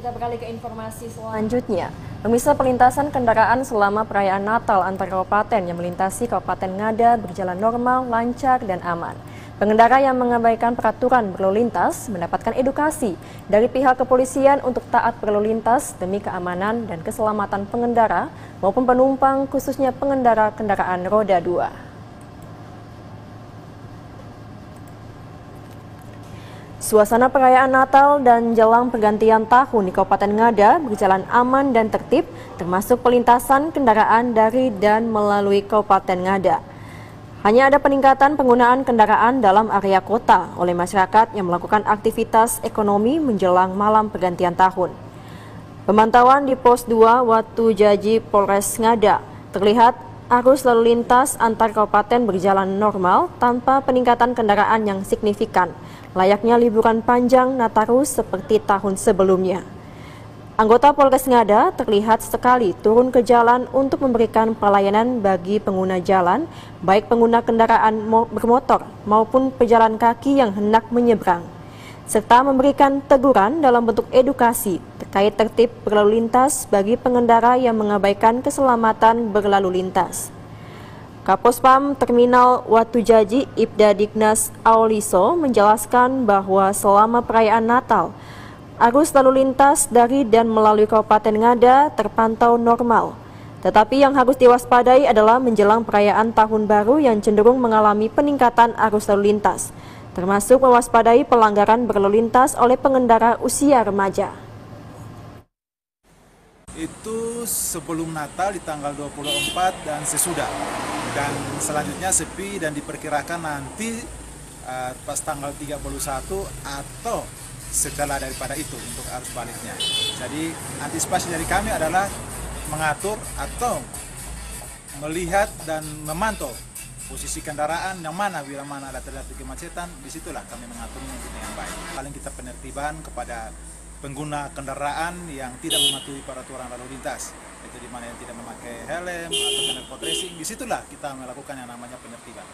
Kita beralih ke informasi selanjutnya. Pemirsa, perlintasan kendaraan selama perayaan Natal antar kabupaten yang melintasi Kabupaten Ngada berjalan normal, lancar, dan aman. Pengendara yang mengabaikan peraturan berlalu lintas mendapatkan edukasi dari pihak kepolisian untuk taat berlalu lintas demi keamanan dan keselamatan pengendara maupun penumpang, khususnya pengendara kendaraan roda 2. Suasana perayaan Natal dan jelang pergantian tahun di Kabupaten Ngada berjalan aman dan tertib, termasuk pelintasan kendaraan dari dan melalui Kabupaten Ngada. Hanya ada peningkatan penggunaan kendaraan dalam area kota oleh masyarakat yang melakukan aktivitas ekonomi menjelang malam pergantian tahun. Pemantauan di Pos 2 Watu Jaji Polres Ngada terlihat arus lalu lintas antar kabupaten berjalan normal tanpa peningkatan kendaraan yang signifikan, layaknya liburan panjang Nataru seperti tahun sebelumnya. Anggota Polres Ngada terlihat sekali turun ke jalan untuk memberikan pelayanan bagi pengguna jalan, baik pengguna kendaraan bermotor maupun pejalan kaki yang hendak menyeberang, serta memberikan teguran dalam bentuk edukasi terkait tertib berlalu lintas bagi pengendara yang mengabaikan keselamatan berlalu lintas. Kapospam Terminal Watu Jaji Ibda Dignas Auliso menjelaskan bahwa selama perayaan Natal, arus lalu lintas dari dan melalui Kabupaten Ngada terpantau normal. Tetapi yang harus diwaspadai adalah menjelang perayaan Tahun Baru yang cenderung mengalami peningkatan arus lalu lintas, termasuk mewaspadai pelanggaran berlalu lintas oleh pengendara usia remaja. Itu sebelum Natal di tanggal 24 dan sesudah. Dan selanjutnya sepi dan diperkirakan nanti pas tanggal 31 atau setelah daripada itu untuk arus baliknya. Jadi antisipasi dari kami adalah mengatur atau melihat dan memantau posisi kendaraan yang mana, bila mana ada terjadi kemacetan, disitulah kami mengaturnya dengan baik. Paling kita penertiban kepada pengguna kendaraan yang tidak mematuhi peraturan lalu lintas, itu di mana yang tidak memakai helm atau knalpot racing, disitulah kita melakukan yang namanya penertiban.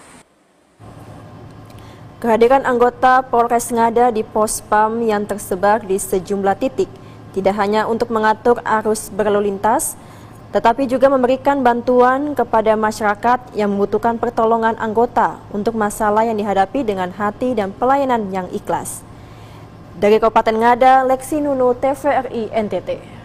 Kehadiran anggota Polres Ngada di Pospam yang tersebar di sejumlah titik tidak hanya untuk mengatur arus berlalu lintas, tetapi juga memberikan bantuan kepada masyarakat yang membutuhkan pertolongan anggota untuk masalah yang dihadapi dengan hati dan pelayanan yang ikhlas. Dari Kabupaten Ngada, Leksi Nunu, TVRI NTT.